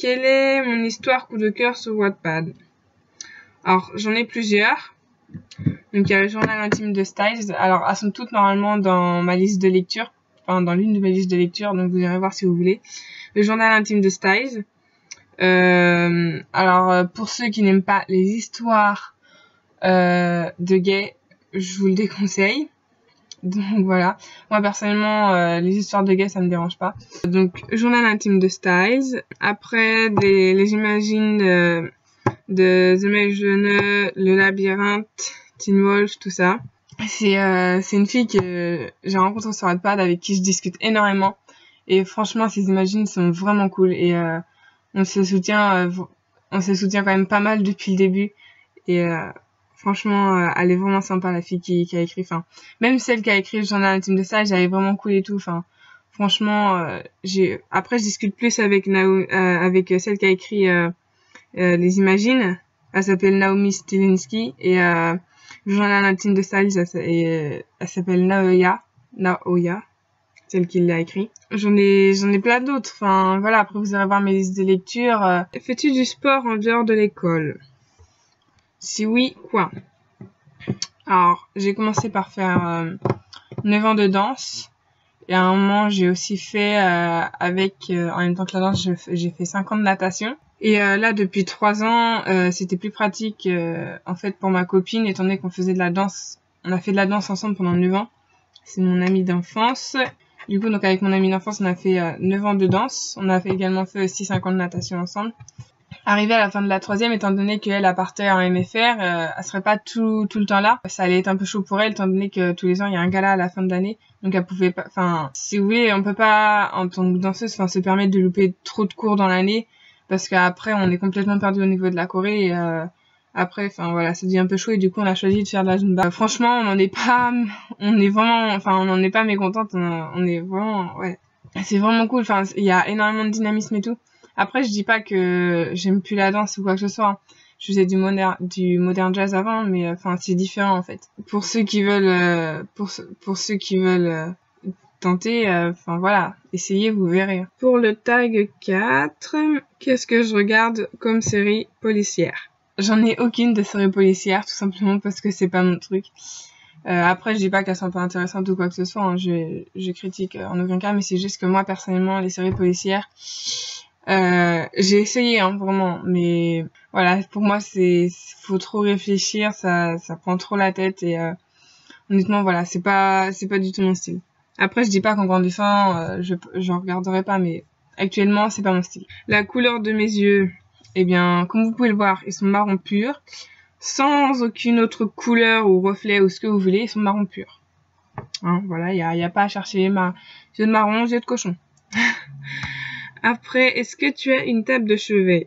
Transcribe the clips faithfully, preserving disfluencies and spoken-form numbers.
quelle est mon histoire coup de cœur sur Wattpad? Alors, j'en ai plusieurs. Donc, il y a le journal intime de Styles. Alors, elles sont toutes normalement dans ma liste de lecture. Enfin, dans l'une de mes listes de lecture. Donc, vous irez voir si vous voulez. Le journal intime de Styles. Euh, alors, pour ceux qui n'aiment pas les histoires euh, de gays, je vous le déconseille. Donc voilà, moi personnellement euh, les histoires de gays ça me dérange pas. Donc journal intime de Styles, après des, les imagines de, de The Maze Runner, Le Labyrinthe, Teen Wolf, tout ça. C'est euh, c'est une fille que j'ai rencontrée sur Wattpad avec qui je discute énormément et franchement ces imagines sont vraiment cool et euh, on se soutient euh, on se soutient quand même pas mal depuis le début et euh, franchement, euh, elle est vraiment sympa, la fille qui, qui a écrit. Enfin, même celle qui a écrit le journal intime de Styles, elle est vraiment cool et tout. Enfin, franchement, euh, j'ai. Après, je discute plus avec Nao... euh, avec celle qui a écrit euh, euh, les Imagines. Elle s'appelle Naomi Stilinski et euh, le journal intime de Styles, elle, elle s'appelle Naoya. Naoya, celle qui l'a écrit. J'en ai, j'en ai plein d'autres. Enfin, voilà. Après, vous irez voir mes listes de lecture. Euh, Fais-tu du sport en dehors de l'école? Si oui, quoi? Alors, j'ai commencé par faire euh, neuf ans de danse. Et à un moment, j'ai aussi fait, euh, avec, euh, en même temps que la danse, j'ai fait cinq ans de natation. Et euh, là, depuis trois ans, euh, c'était plus pratique, euh, en fait, pour ma copine, étant donné qu'on faisait de la danse. On a fait de la danse ensemble pendant neuf ans. C'est mon amie d'enfance. Du coup, donc avec mon amie d'enfance, on a fait euh, neuf ans de danse. On a fait également fait aussi cinq ans de natation ensemble. Arrivée à la fin de la troisième, étant donné qu'elle a partait en M F R, euh, elle serait pas tout tout le temps là. Ça allait être un peu chaud pour elle, étant donné que tous les ans il y a un gala à la fin de l'année, donc elle pouvait pas. Enfin, si vous voulez, on peut pas en tant que danseuse, enfin, se permettre de louper trop de cours dans l'année, parce qu'après on est complètement perdu au niveau de la choré. Et, euh, après, enfin voilà, ça devient un peu chaud et du coup on a choisi de faire de la zumba. Euh, franchement, on n'en est pas, on est vraiment, enfin on n'en est pas mécontente. On, on est vraiment, ouais, c'est vraiment cool. Enfin, il y a énormément de dynamisme et tout. Après, je dis pas que j'aime plus la danse ou quoi que ce soit. Je faisais du modern, du modern jazz avant, mais enfin, c'est différent en fait. Pour ceux qui veulent, euh, pour pour ceux qui veulent euh, tenter, enfin euh, voilà, essayez, vous verrez. Pour le tag quatre, qu'est-ce que je regarde comme série policière? J'en ai aucune de série policière, tout simplement parce que c'est pas mon truc. Euh, après, je dis pas qu'elles sont pas intéressantes ou quoi que ce soit. Hein. Je, je critique en aucun cas, mais c'est juste que moi personnellement, les séries policières. Euh, j'ai essayé, hein, vraiment, mais voilà, pour moi, c'est, faut trop réfléchir, ça, ça prend trop la tête et euh, honnêtement, voilà, c'est pas, c'est pas du tout mon style. Après, je dis pas qu'en grandissant, euh, je, j'en regarderai pas, mais actuellement, c'est pas mon style. La couleur de mes yeux, eh bien, comme vous pouvez le voir, ils sont marron pur, sans aucune autre couleur ou reflet ou ce que vous voulez, ils sont marron pur. Hein, voilà, il y a, y a pas à chercher ma yeux de marron, yeux de cochon. Après, est-ce que tu as une table de chevet?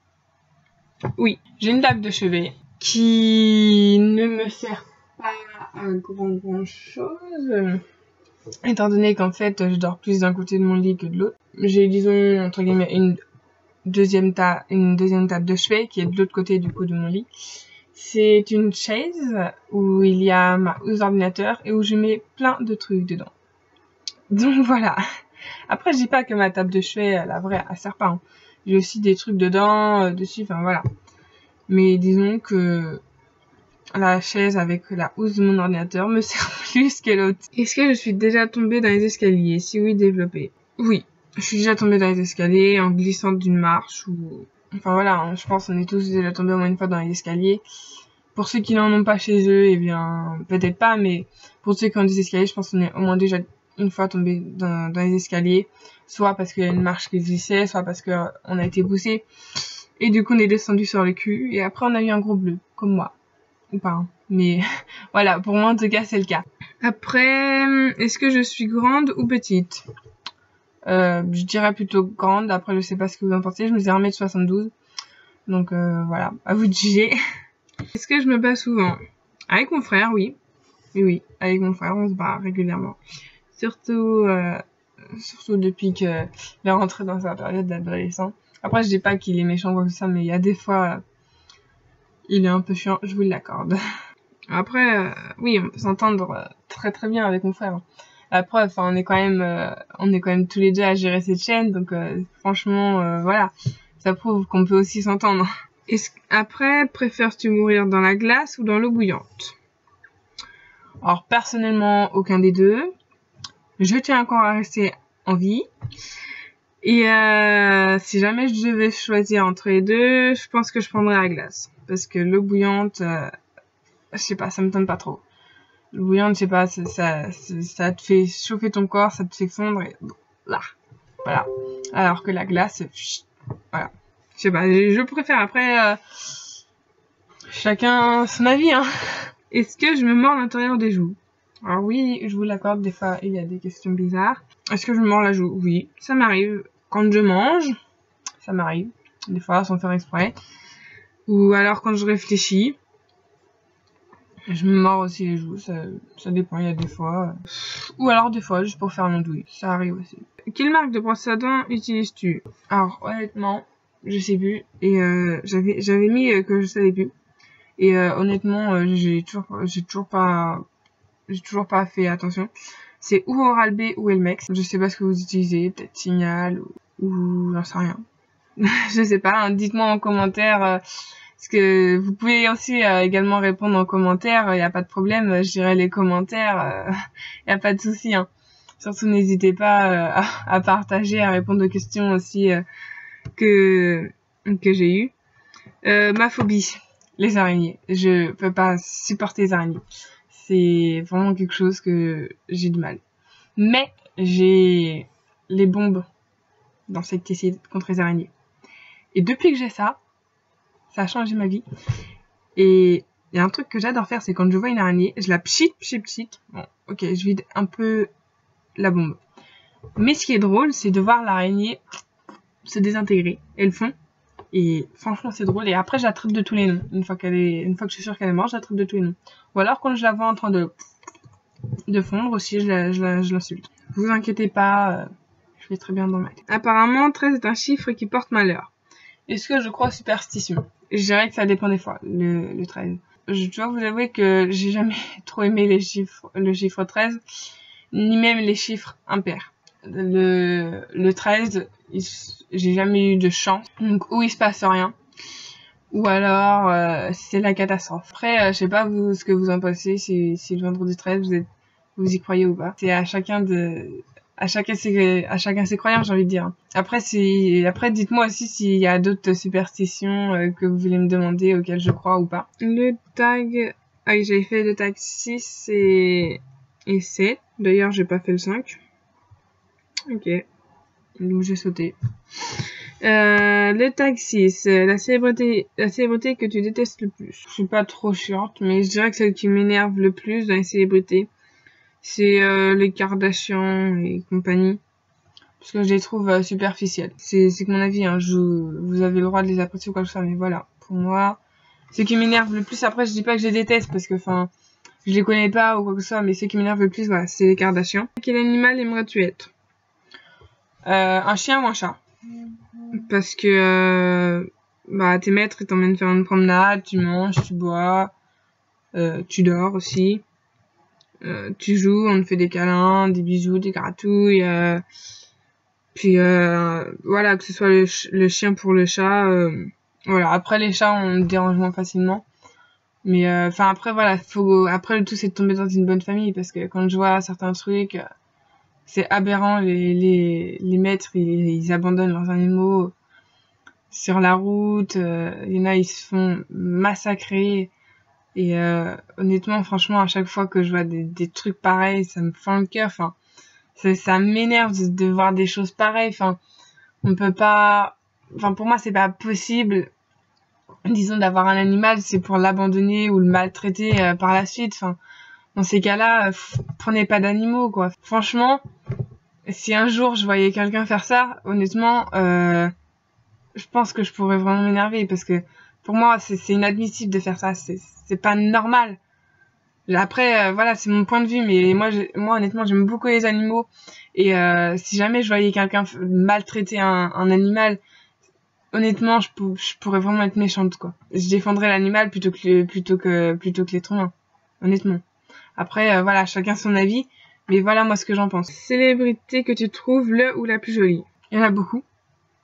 Oui, j'ai une table de chevet qui ne me sert pas à grand grand chose, étant donné qu'en fait, je dors plus d'un côté de mon lit que de l'autre. J'ai, disons, entre guillemets, une deuxième, ta une deuxième table de chevet qui est de l'autre côté du coup de mon lit. C'est une chaise où il y a ma housse d'ordinateur et où je mets plein de trucs dedans. Donc voilà. Après, je dis pas que ma table de chevet, la vraie, elle sert pas. Hein. J'ai aussi des trucs dedans, euh, dessus, enfin voilà. Mais disons que la chaise avec la housse de mon ordinateur me sert plus que l'autre. Est-ce que je suis déjà tombée dans les escaliers? Si oui, développé. Oui, je suis déjà tombée dans les escaliers en glissant d'une marche ou... Enfin voilà, hein, je pense qu'on est tous déjà tombés au moins une fois dans les escaliers. Pour ceux qui n'en ont pas chez eux, eh bien, peut-être pas, mais pour ceux qui ont des escaliers, je pense qu'on est au moins déjà une fois tombé dans, dans les escaliers, soit parce qu'il y a une marche qui glissait, soit parce qu'on a été poussé, et du coup on est descendu sur le cul, et après on a eu un gros bleu, comme moi, ou pas, hein. Mais voilà, pour moi en tout cas c'est le cas. Après, est-ce que je suis grande ou petite? euh, Je dirais plutôt grande, après je sais pas ce que vous en pensez, je me un mètre soixante-douze, donc euh, voilà, à vous de juger. Est-ce que je me bats souvent? Avec mon frère, oui. Oui, oui, avec mon frère, on se bat régulièrement. Surtout, euh, surtout depuis qu'il est rentré dans sa période d'adolescent. Après, je dis pas qu'il est méchant comme ça, mais il y a des fois, il est un peu chiant, je vous l'accorde. Après, euh, oui, on peut s'entendre très très bien avec mon frère. La preuve, enfin, on est quand même, euh, on est quand même tous les deux à gérer cette chaîne, donc euh, franchement, euh, voilà. ça prouve qu'on peut aussi s'entendre. Est-ce, après, préfères-tu mourir dans la glace ou dans l'eau bouillante? Alors, personnellement, aucun des deux. Je tiens encore à rester en vie. Et euh, si jamais je devais choisir entre les deux, je pense que je prendrais la glace. Parce que l'eau bouillante, euh, je sais pas, ça me tente pas trop. L'eau bouillante, je sais pas, ça, ça, ça te fait chauffer ton corps, ça te fait fondre et là, voilà. Alors que la glace, chut, voilà. Je sais pas, je, je préfère. Après, euh, chacun son avis, hein. Est-ce que je me mords l'intérieur des joues? Alors oui, je vous l'accorde, des fois il y a des questions bizarres. Est-ce que je me mords la joue? Oui, ça m'arrive. Quand je mange, ça m'arrive. Des fois sans faire exprès. Ou alors quand je réfléchis, je me mords aussi les joues. Ça, ça dépend, il y a des fois. Ou alors des fois, juste pour faire un andouille. Ça arrive aussi. Quelle marque de brosse à dents utilises-tu? Alors honnêtement, je sais plus. Et euh, j'avais j'avais mis euh, que je savais plus. Et euh, honnêtement, euh, j'ai toujours j'ai toujours pas j'ai toujours pas fait attention. C'est ou Oral-B ou Elmex. Je sais pas ce que vous utilisez, peut-être Signal ou, ou j'en sais rien. Je sais pas, hein, dites-moi en commentaire. Euh, parce que vous pouvez aussi euh, également répondre en commentaire, il n'y a pas de problème, je dirai les commentaires, il euh, n'y a pas de souci. Hein. Surtout n'hésitez pas euh, à, à partager, à répondre aux questions aussi euh, que, que j'ai eues. Euh, ma phobie, les araignées. Je peux pas supporter les araignées. C'est vraiment quelque chose que j'ai du mal. Mais j'ai les bombes d'insecticides contre les araignées. Et depuis que j'ai ça, ça a changé ma vie. Et il y a un truc que j'adore faire, c'est quand je vois une araignée, je la pchit, pchit, pchit. Bon, ok, je vide un peu la bombe. Mais ce qui est drôle, c'est de voir l'araignée se désintégrer. Elle fond. Et franchement, c'est drôle. Et après, je la traite de tous les noms. Une fois qu'elle est, une fois que je suis sûre qu'elle est morte, je la traite de tous les noms. Ou alors, quand je la vois en train de, de fondre aussi, je la, je la, je l'insulte. Vous inquiétez pas, euh, je vais très bien dans ma tête. Apparemment, treize est un chiffre qui porte malheur. Est-ce que je crois aux superstitions? Je dirais que ça dépend des fois, le, le treize. Je dois vous avouer que j'ai jamais trop aimé les chiffres, le chiffre treize, ni même les chiffres impairs. Le, le treize, j'ai jamais eu de chance, donc ou il se passe rien, ou alors euh, c'est la catastrophe. Après, euh, je sais pas vous, ce que vous en pensez, si, si le vendredi treize, vous, êtes, vous y croyez ou pas. C'est à chacun de... À chacun ses, à chacun ses croyances, j'ai envie de dire. Après, si, après, dites-moi aussi s'il y a d'autres superstitions euh, que vous voulez me demander, auxquelles je crois ou pas. Le tag, ah oui, j'avais fait le tag six et, et sept. D'ailleurs, j'ai pas fait le cinq. Ok. Donc, j'ai sauté. Euh, le tag six, la célébrité, la célébrité que tu détestes le plus. Je suis pas trop chiante, mais je dirais que celle qui m'énerve le plus dans les célébrités, c'est euh, les Kardashians et compagnie. Parce que je les trouve euh, superficielles. C'est que mon avis, hein. Je, vous avez le droit de les apprécier ou quoi que ce soit, mais voilà. Pour moi, ce qui m'énerve le plus, après, je dis pas que je les déteste, parce que, enfin, je les connais pas ou quoi que ce soit, mais ce qui m'énerve le plus, voilà, c'est les Kardashians. Quel animal aimerais-tu être? euh, Un chien ou un chat? Parce que, euh, bah, tes maîtres, ils t'emmènent faire une promenade, tu manges, tu bois, euh, tu dors aussi. Euh, tu joues, on te fait des câlins, des bisous, des gratouilles, euh, puis euh, voilà, que ce soit le, ch le chien pour le chat, euh, voilà. Après les chats, on me dérange moins facilement, mais enfin euh, après voilà, faut après le tout c'est de tomber dans une bonne famille, parce que quand je vois certains trucs, euh, c'est aberrant, les les les maîtres ils, ils abandonnent leurs animaux sur la route, euh, il y en a ils se font massacrer. Et euh, honnêtement, franchement, à chaque fois que je vois des, des trucs pareils, ça me fend le cœur. Enfin, ça, ça m'énerve de, de voir des choses pareilles. Enfin, on peut pas. Enfin, pour moi, c'est pas possible. Disons d'avoir un animal, c'est pour l'abandonner ou le maltraiter euh, par la suite. Enfin, dans ces cas-là, euh, prenez pas d'animaux, quoi. Franchement, si un jour je voyais quelqu'un faire ça, honnêtement, euh, je pense que je pourrais vraiment m'énerver, parce que pour moi, c'est inadmissible de faire ça. C'est pas normal. Après, euh, voilà, c'est mon point de vue, mais moi, moi honnêtement, j'aime beaucoup les animaux. Et euh, si jamais je voyais quelqu'un maltraiter un, un animal, honnêtement, je, pour, je pourrais vraiment être méchante, quoi. Je défendrais l'animal plutôt que plutôt que plutôt que l'être humain, honnêtement. Après, euh, voilà, chacun son avis, mais voilà moi ce que j'en pense. Célébrité que tu trouves le ou la plus jolie? Il y en a beaucoup.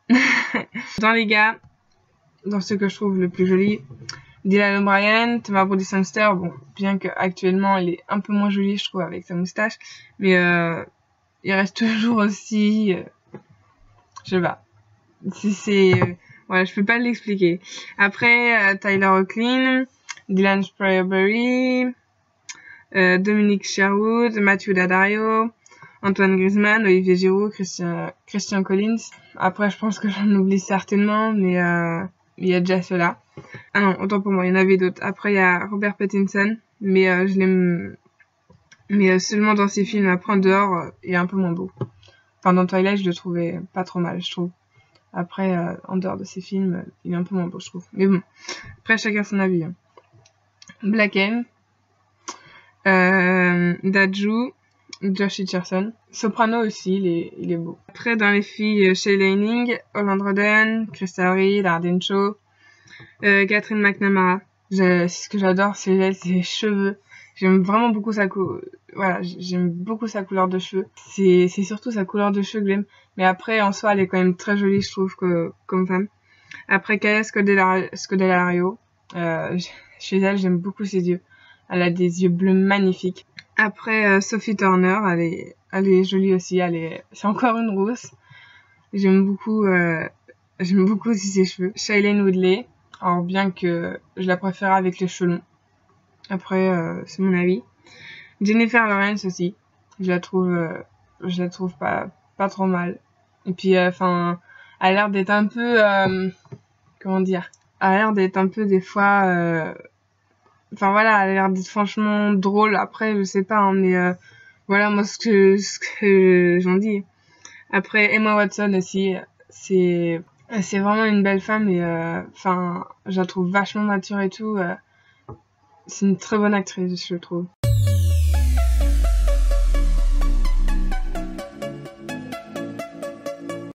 Dans les gars, dans ce que je trouve le plus joli, Dylan O'Brien, Thomas Brodie Sangster, bon, bien qu'actuellement il est un peu moins joli, je trouve, avec sa moustache, mais euh, il reste toujours aussi, euh, je sais pas, si c'est, euh, voilà, je peux pas l'expliquer. Après, euh, Tyler Hoechlin, Dylan Sprayberry, euh, Dominique Sherwood, Matthew Daddario, Antoine Griezmann, Olivier Giroud, Christian, Christian Collins. Après, je pense que j'en oublie certainement, mais euh, il y a déjà ceux-là. Ah non, autant pour moi, il y en avait d'autres. Après, il y a Robert Pattinson, mais euh, je l'aime, mais euh, seulement dans ses films. Après, en dehors, euh, il est un peu moins beau. Enfin, dans Twilight, je le trouvais pas trop mal, je trouve. Après, euh, en dehors de ses films, euh, il est un peu moins beau, je trouve. Mais bon, après, chacun son avis. Hein. Black M, euh, Daju, Josh Richardson. Soprano aussi, il est, il est beau. Après, dans les filles, Shay Lanning, Holland Roden, Krista Reed, Arden Shaw, euh, Catherine McNamara. Je, ce que j'adore, c'est elle, ses cheveux. J'aime vraiment beaucoup sa cou... voilà, j'aime beaucoup sa couleur de cheveux. C'est, c'est surtout sa couleur de cheveux que j'aime. Mais après, en soi, elle est quand même très jolie, je trouve, que, comme femme. Après, Kaya Scodelario, euh, chez elle, j'aime beaucoup ses yeux. Elle a des yeux bleus magnifiques. Après, euh, Sophie Turner, elle est, elle est jolie aussi. Elle est, c'est encore une rousse. J'aime beaucoup, euh, j'aime beaucoup aussi ses cheveux. Shailene Woodley, alors bien que je la préfère avec les cheveux longs. Après, euh, c'est mon avis. Jennifer Lawrence aussi. Je la trouve, euh, je la trouve pas, pas trop mal. Et puis, enfin, euh, elle a l'air d'être un peu, euh, comment dire, elle a l'air d'être un peu des fois, euh, enfin voilà, elle a l'air d'être franchement drôle. Après, je sais pas, hein, mais euh, voilà moi ce que, ce que j'en dis. Après, Emma Watson aussi, c'est, c'est vraiment une belle femme et, enfin, euh, je la trouve vachement mature et tout. Euh, c'est une très bonne actrice, je trouve.